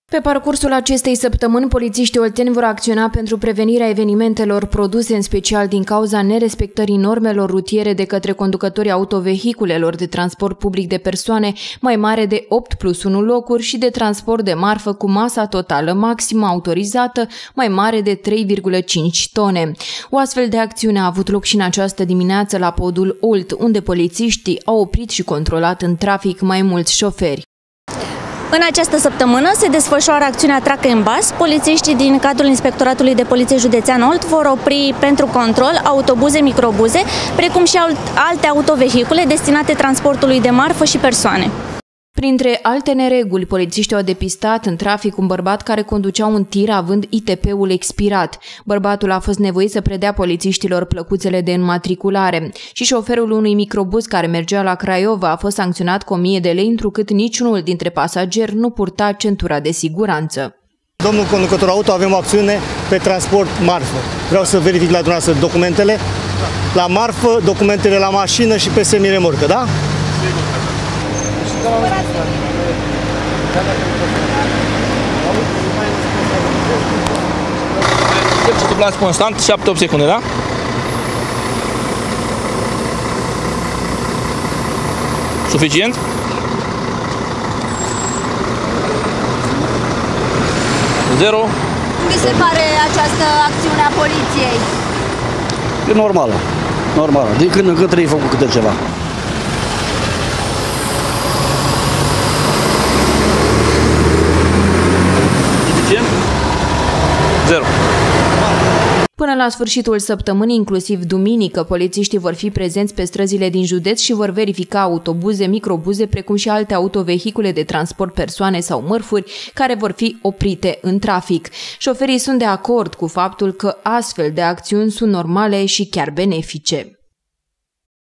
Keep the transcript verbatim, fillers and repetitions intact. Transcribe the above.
Pe parcursul acestei săptămâni, polițiștii olteni vor acționa pentru prevenirea evenimentelor produse în special din cauza nerespectării normelor rutiere de către conducătorii autovehiculelor de transport public de persoane mai mare de opt plus unu locuri și de transport de marfă cu masa totală maximă autorizată mai mare de trei virgulă cinci tone. O astfel de acțiune a avut loc și în această dimineață la podul Olt, unde polițiștii au oprit și controlat în trafic mai mulți șoferi. În această săptămână se desfășoară acțiunea Tracă în Bas. Polițiștii din cadrul Inspectoratului de Poliție Județean Olt vor opri pentru control autobuze, microbuze, precum și alte autovehicule destinate transportului de marfă și persoane. Printre alte nereguli, polițiștii au depistat în trafic un bărbat care conducea un tir având I T P-ul expirat. Bărbatul a fost nevoit să predea polițiștilor plăcuțele de înmatriculare și șoferul unui microbuz care mergea la Craiova a fost sancționat cu o mie de lei, întrucât niciunul dintre pasageri nu purta centura de siguranță. Domnul conducător auto, avem o acțiune pe transport marfă. Vreau să verific la dumneavoastră documentele. La marfă, documentele la mașină și pe semiremorcă, da? Ce dublați constant, șapte opt secunde, da? Suficient? Zero. Mi se pare această acțiune a poliției? E normală, normală. Din când în când trebuie făcut câte ceva. Zero. Până la sfârșitul săptămânii, inclusiv duminică, polițiștii vor fi prezenți pe străzile din județ și vor verifica autobuze, microbuze, precum și alte autovehicule de transport persoane sau mărfuri care vor fi oprite în trafic. Șoferii sunt de acord cu faptul că astfel de acțiuni sunt normale și chiar benefice.